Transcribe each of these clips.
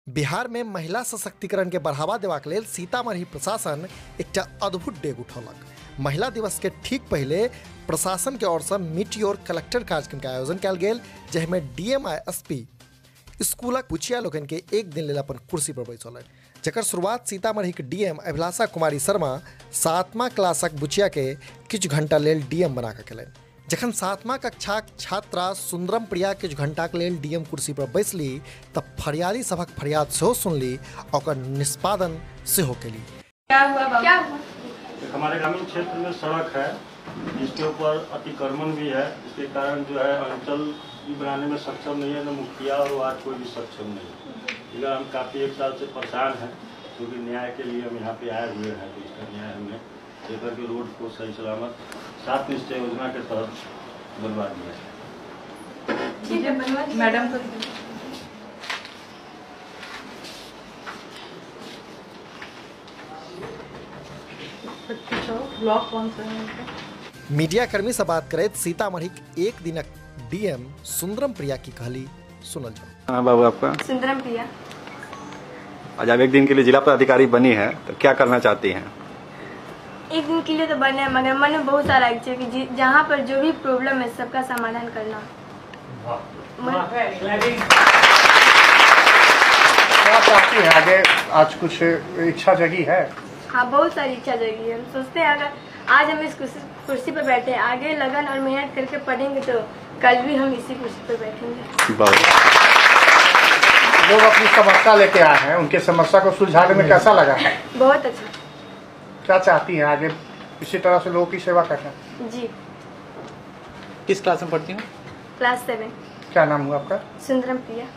बिहार में महिला सशक्तिकरण के बढ़ावा देबाक लेल सीतामढ़ी प्रशासन एक अद्भुत डेग उठौलक। महिला दिवस के ठीक पहले प्रशासन के ओर से मीट योर कलेक्टर कार्यक्रम के आयोजन कल गेल, जहिमे डीएम आ एसपी स्कूलक बुचिया लोगन के एक दिन लेल अपन कुर्सी पर बैसल, जकर शुरुआत सीतामढ़ी के डीएम अभिलाषा कुमारी शर्मा 7वां क्लासक बुचिया के किछु घंटा लेल डीएम बना के केलनि। जखन 7वां कक्षाक छात्रा सुंदरम प्रिया किछु घंटाक लेल डीएम कुर्सी पर बैसली तब फरियादी सभक फरियाद सेहो सुनली और निष्पादन सेहो केली। क्या हुआ? हमारे ग्रामीण क्षेत्र में सड़क है जिसके ऊपर अतिक्रमण भी है, इसके कारण जो है अंचल बनाने में सक्षम नहीं है, न मुखिया और वार्ड कोई भी सक्षम नहीं है। इधर हम काफ़ी एक साल से परेशान हैं, क्योंकि न्याय के लिए हम यहाँ पे आए हुए हैं। तो इसका न्याय हमने लेकर के रोड को सही सलामत 7 निश्चय योजना के तहत बनवा दिया है। ठीक है, बनवा मैडम को ब्लॉक कौन सा है? मीडिया कर्मी से बात करे सीतामढ़ी एक दिनक डीएम सुंदरम प्रिया की कहली सुनल जाओ। हाँ बाबू, आपका सुंदरम प्रिया। आज आप एक दिन के लिए जिला पदाधिकारी बनी है, तो क्या करना चाहती हैं? एक दिन के लिए तो बने, मगर मन में बहुत सारा इच्छा है कि जहाँ पर जो भी प्रॉब्लम है सबका समाधान करना। क्या चाहती है आगे? आज कुछ इच्छा जगी है? हाँ, बहुत सारी इच्छा जगी है। हम सोचते हैं अगर आज हम इस कुर्सी पर बैठे, आगे लगन और मेहनत करके पढ़ेंगे तो कल भी हम इसी कुर्सी पर बैठेंगे। लोग अपनी समस्या लेके आए हैं, उनके समस्या को सुलझाने में कैसा लगा? बहुत अच्छा। क्या चाहती है आगे इसी तरह से लोगों की सेवा करना? जी। किस क्लास में पढ़ती हूँ? क्लास 7। क्या नाम हुआ आपका? सुंदरम प्रिया।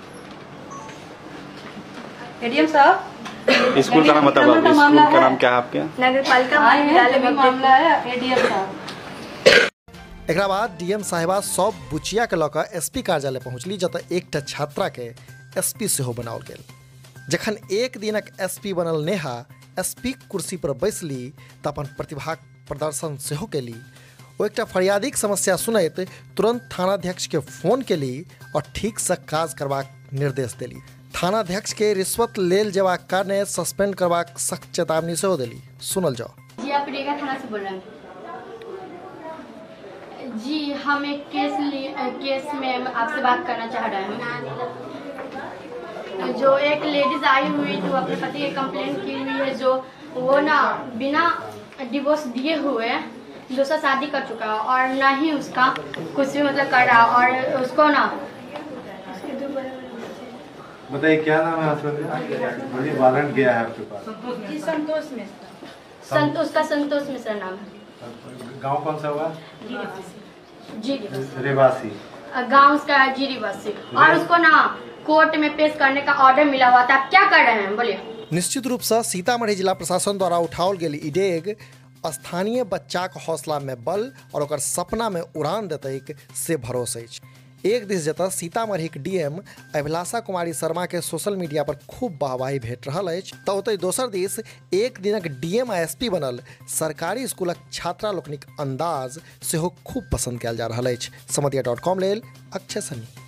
एडीएम साहब, स्कूल का नाम बता दो। स्कूल का नाम क्या है आपके? नगर पालिका विद्यालय मामला है एडीएम साहब। एक बाद डीएम साहिबा सब बुचिया के लऽ एसपी कार्यालय पहुँचली, जतऽ एकटा छात्रा के एसपी सेहो बनाओल गेल। जखन एक दिनक एसपी बनल नेहा एसपी कुर्सी पर बैसली तऽ अपन प्रतिभाक प्रदर्शन सेहो केली। ओ एकटा फरियादीक समस्या सुनैत तुरंत थानाध्यक्ष के फोन केली और ठीक से काज करबाक निर्देश देली। थानाध्यक्ष के रिश्वत लेल जेबाक कारणे सस्पेंड करबाक सख्त चेतावनी सेहो देली। सुनल जाओ। जी, आप रेगा थाना से बोल रहे हैं? जी, हम एक केस में आपसे बात करना चाह रहे हैं। जो एक लेडीज आई हुई जो अपने पति की कंप्लेंट की हुई है, जो वो ना बिना डिवोर्स दिए हुए दूसरा शादी कर चुका है और ना ही उसका कुछ भी मतलब कर रहा, और उसको ना बताइए क्या नाम है आपका? वारंट गया है आपके पास? संतोष मिश्रा। संतोष मिश्रा नाम है। गांव कौन सा हुआ? जी, रेवासी गाँव का जी रिवासी। और उसको ना कोर्ट में पेश करने का ऑर्डर मिला हुआ था। आप क्या कर रहे हैं बोलिए? निश्चित रूप से सीतामढ़ी जिला प्रशासन द्वारा उठाओल गेल ई डेग स्थानीय बच्चाक हौसला में बल और ओकर सपना में उड़ान देतैक से भरोसा अछि। एक दिस जतऽ सीतामढ़ी के डीएम अभिलाषा कुमारी शर्मा के सोशल मीडिया पर खूब वाहवाही भेट रहल अछि, तऽ ओतहि दोसर दिस एक दिनक डीएम आ एसपी बनल सरकारी स्कूलक छात्रा लोकनिक अंदाज सेहो खूब पसंद कयल जा रहल अछि। समतिया.com लेल अक्षय सन्नी।